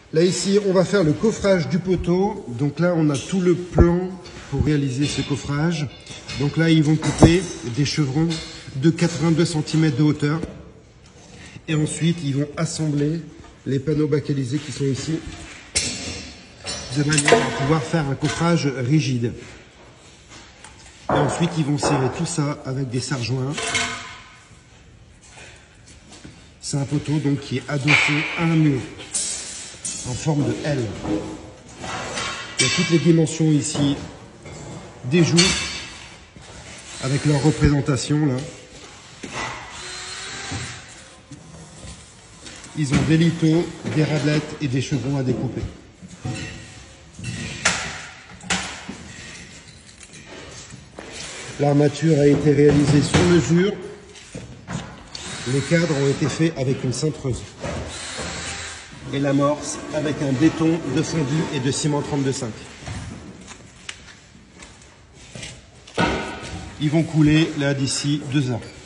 Là ici, on va faire le coffrage du poteau. Donc là, on a tout le plan pour réaliser ce coffrage. Donc là, ils vont couper des chevrons de 82 cm de hauteur. Et ensuite, ils vont assembler les panneaux baccalisés qui sont ici, de manière à pouvoir faire un coffrage rigide. Et ensuite, ils vont serrer tout ça avec des serre-joints. C'est un poteau donc qui est adossé à un mur, en forme de L. Il y a toutes les dimensions ici des joues, avec leur représentation là. Ils ont des lithos, des rablettes et des chevrons à découper. L'armature a été réalisée sur mesure. Les cadres ont été faits avec une cintreuse. Et l'amorce avec un béton de fondu et de ciment 32,5. Ils vont couler là d'ici 2 heures.